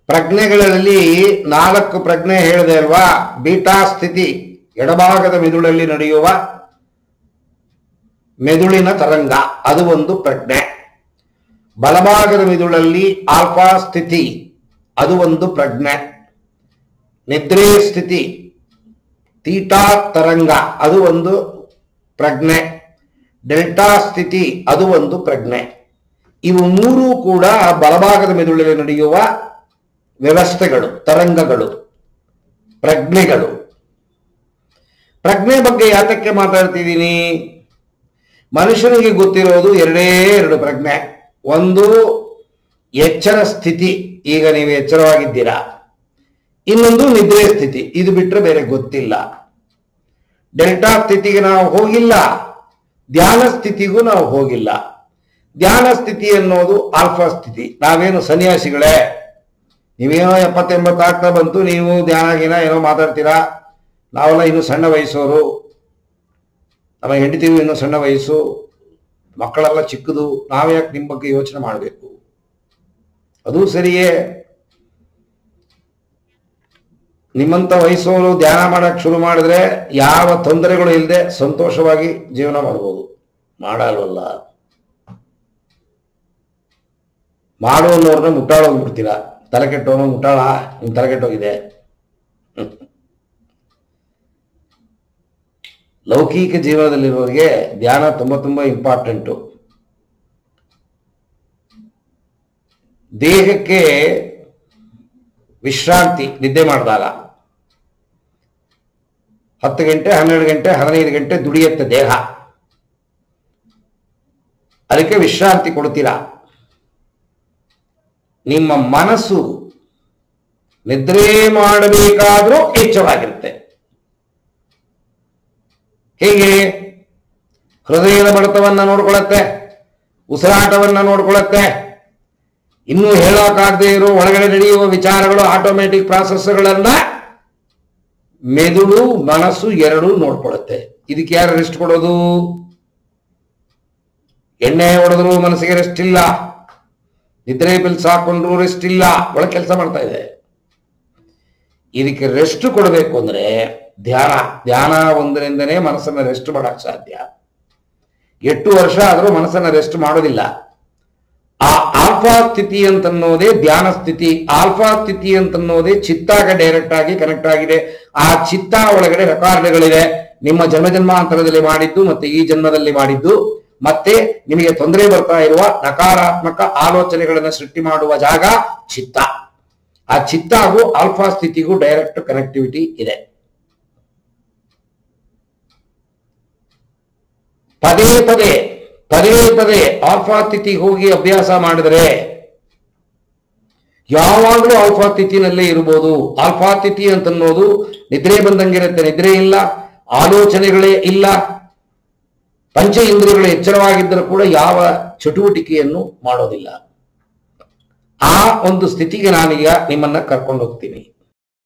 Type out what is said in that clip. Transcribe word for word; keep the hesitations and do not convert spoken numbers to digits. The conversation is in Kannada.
ಪ್ರಜ್ಞೆಗಳಲ್ಲಿ ನಾಲ್ಕು ಪ್ರಜ್ಞೆ ಹೇಳಿದೆ ಅಲ್ವಾ. ಬೀಟಾ ಸ್ಥಿತಿ ಎಡಭಾಗದ ಮೆದುಳಲ್ಲಿ ನಡೆಯುವ ಮೆದುಳಿನ ತರಂಗ, ಅದು ಒಂದು ಪ್ರಜ್ಞೆ. ಬಲಭಾಗದ ಮೆದುಳಲ್ಲಿ ಆಲ್ಫಾ ಸ್ಥಿತಿ, ಅದು ಒಂದು ಪ್ರಜ್ಞೆ. ನಿದ್ರೆ ಸ್ಥಿತಿ ತೀಟಾ ತರಂಗ, ಅದು ಒಂದು ಪ್ರಜ್ಞೆ. ಡೆಲ್ಟಾ ಸ್ಥಿತಿ, ಅದು ಒಂದು ಪ್ರಜ್ಞೆ. ಇವು ಮೂರು ಕೂಡ ಬಲಭಾಗದ ಮೆದುಳಲ್ಲಿ ನಡೆಯುವ ವ್ಯವಸ್ಥೆಗಳು, ತರಂಗಗಳು, ಪ್ರಜ್ಞೆಗಳು. ಪ್ರಜ್ಞೆ ಬಗ್ಗೆ ಯಾತಕ್ಕೆ ಮಾತಾಡ್ತಿದ್ದೀನಿ? ಮನುಷ್ಯನಿಗೆ ಗೊತ್ತಿರೋದು ಎರಡೇ ಎರಡು ಪ್ರಜ್ಞೆ. ಒಂದು ಎಚ್ಚರ ಸ್ಥಿತಿ, ಈಗ ನೀವು ಎಚ್ಚರವಾಗಿದ್ದೀರಾ. ಇನ್ನೊಂದು ನಿದ್ರೆ ಸ್ಥಿತಿ, ಇದು ಬಿಟ್ಟರೆ ಬೇರೆ ಗೊತ್ತಿಲ್ಲ. ಡೆಲ್ಟಾ ಸ್ಥಿತಿಗೆ ನಾವು ಹೋಗಿಲ್ಲ, ಧ್ಯಾನ ಸ್ಥಿತಿಗೂ ನಾವು ಹೋಗಿಲ್ಲ. ಧ್ಯಾನ ಸ್ಥಿತಿ ಅನ್ನೋದು ಆಲ್ಫಾ ಸ್ಥಿತಿ. ನಾವೇನು ಸನ್ಯಾಸಿಗಳೇ, ನೀವೇನೋ ಎಪ್ಪತ್ತೆಂಬತ್ತು ಆಗ್ತಾ ಬಂತು, ನೀವು ಧ್ಯಾನ ಗೀನ ಏನೋ ಮಾತಾಡ್ತೀರಾ. ನಾವೆಲ್ಲ ಇನ್ನು ಸಣ್ಣ ವಯಸ್ಸೋರು, ನಮ್ಮ ಹೆಂಡತಿಗೂ ಇನ್ನೂ ಸಣ್ಣ ವಯಸ್ಸು, ಮಕ್ಕಳೆಲ್ಲ ಚಿಕ್ಕದು, ನಾವ್ಯಾಕೆ ನಿಮ್ಮ ಬಗ್ಗೆ ಯೋಚನೆ ಮಾಡಬೇಕು? ಅದು ಸರಿಯೇ. ನಿಮ್ಮಂಥ ವಯಸ್ಸೋರು ಧ್ಯಾನ ಮಾಡಕ್ಕೆ ಶುರು ಮಾಡಿದ್ರೆ ಯಾವ ತೊಂದರೆಗಳು ಇಲ್ಲದೆ ಸಂತೋಷವಾಗಿ ಜೀವನ ಮಾಡ್ಬೋದು. ಮಾಡಲ್ವಲ್ಲ, ಮಾಡೋನ್ನವ್ರನ್ನ ಮುಟ್ಟಾಳೋಗ್ಬಿಡ್ತೀರಾ. ತಲೆ ಕೆಟ್ಟವನು ಮುಟ್ಟಾಳ, ನಿಮ್ ತಲೆ ಕೆಟ್ಟೋಗಿದೆ. ಲೌಕಿಕ ಜೀವನದಲ್ಲಿರೋರಿಗೆ ಧ್ಯಾನ ತುಂಬ ತುಂಬ ಇಂಪಾರ್ಟೆಂಟು. ದೇಹಕ್ಕೆ ವಿಶ್ರಾಂತಿ, ನಿದ್ದೆ ಮಾಡಿದಾಗ ಹತ್ತು ಗಂಟೆ ಹನ್ನೆರಡು ಗಂಟೆ ಹದಿನೈದು ಗಂಟೆ ದುಡಿಯುತ್ತೆ ದೇಹ, ಅದಕ್ಕೆ ವಿಶ್ರಾಂತಿ ಕೊಡ್ತೀರಾ. ನಿಮ್ಮ ಮನಸ್ಸು ನಿದ್ರೆ ಮಾಡಬೇಕಾದ್ರೂ ಎಚ್ಚರವಾಗಿರುತ್ತೆ. ಹೇಗೆ? ಹೃದಯದ ಬಡಿತವನ್ನ ನೋಡ್ಕೊಳ್ಳುತ್ತೆ, ಉಸಿರಾಟವನ್ನ ನೋಡ್ಕೊಳ್ಳುತ್ತೆ, ಇನ್ನೂ ಹೇಳೋಕ್ಕಾಗದೇ ಇರೋ ಒಳಗಡೆ ನಡೆಯುವ ವಿಚಾರಗಳು, ಆಟೋಮೆಟಿಕ್ ಪ್ರಾಸೆಸ್ಗಳನ್ನ ಮೆದುಳು ಮನಸ್ಸು ಎರಡೂ ನೋಡ್ಕೊಳ್ಳುತ್ತೆ. ಇದಕ್ಕೆ ಯಾರು ರೆಸ್ಟ್ ಕೊಡೋದು? ಎಣ್ಣೆ ಹೊಡೆದ್ರು ಮನಸ್ಸಿಗೆ ರೆಸ್ಟ್ ಇಲ್ಲ, ನಿದ್ರೆ ಪಿಲ್ಸ್ ಹಾಕೊಂಡ್ರು ರೆಸ್ಟ್ ಇಲ್ಲ, ಒಳಗೆ ಕೆಲಸ ಮಾಡ್ತಾ ಇದೆ. ಇದಕ್ಕೆ ರೆಸ್ಟ್ ಕೊಡಬೇಕು ಅಂದ್ರೆ ಧ್ಯಾನ. ಧ್ಯಾನ ಒಂದರಿಂದನೇ ಮನಸ್ಸನ್ನ ರೆಸ್ಟ್ ಮಾಡಕ್ ಸಾಧ್ಯ. ಎಷ್ಟು ವರ್ಷ ಆದರೂ ಮನಸ್ಸನ್ನ ರೆಸ್ಟ್ ಮಾಡೋದಿಲ್ಲ. ಆ ಆಲ್ಫಾ ಸ್ಥಿತಿ ಅಂತನ್ನೋದೇ ಧ್ಯಾನ ಸ್ಥಿತಿ. ಆಲ್ಫಾ ಸ್ಥಿತಿ ಅಂತನ್ನೋದೇ ಚಿತ್ತಾಗ ಡೈರೆಕ್ಟ್ ಆಗಿ ಕನೆಕ್ಟ್ ಆಗಿದೆ. ಆ ಚಿತ್ತ ಒಳಗಡೆ ರೆಕಾರ್ಡ್ಗಳಿವೆ, ನಿಮ್ಮ ಜನ್ಮ ಜನ್ಮಾಂತರದಲ್ಲಿ ಮಾಡಿದ್ದು ಮತ್ತೆ ಈ ಜನ್ಮದಲ್ಲಿ ಮಾಡಿದ್ದು, ಮತ್ತೆ ನಿಮಗೆ ತೊಂದರೆ ಬರ್ತಾ ಇರುವ ನಕಾರಾತ್ಮಕ ಆಲೋಚನೆಗಳನ್ನು ಸೃಷ್ಟಿ ಮಾಡುವ ಜಾಗ ಚಿತ್ತ. ಆ ಚಿತ್ತಾಗೂ ಆಲ್ಫಾ ಸ್ಥಿತಿಗೂ ಡೈರೆಕ್ಟ್ ಕನೆಕ್ಟಿವಿಟಿ ಇದೆ. ಪದೇ ಪದೇ ಪದೇ ಪದೇ ಆಲ್ಫಾ ಸ್ಥಿತಿಗೆ ಹೋಗಿ ಅಭ್ಯಾಸ ಮಾಡಿದರೆ ಯಾವಾಗಲೂ ಆಲ್ಫಾ ಸ್ಥಿತಿನಲ್ಲೇ ಇರಬಹುದು. ಆಲ್ಫಾ ಸ್ಥಿತಿ ಅಂತನ್ನೋದು ನಿದ್ರೆ ಬಂದಂಗಿರುತ್ತೆ, ನಿದ್ರೆ ಇಲ್ಲ, ಆಲೋಚನೆಗಳೇ ಇಲ್ಲ, ಪಂಚ ಇಂದ್ರಿಯಗಳು ಎಚ್ಚರವಾಗಿದ್ದರೂ ಕೂಡ ಯಾವ ಚಟುವಟಿಕೆಯನ್ನು ಮಾಡೋದಿಲ್ಲ. ಆ ಒಂದು ಸ್ಥಿತಿಗೆ ನಾನೀಗ ನಿಮ್ಮನ್ನ ಕರ್ಕೊಂಡು ಹೋಗ್ತೀನಿ.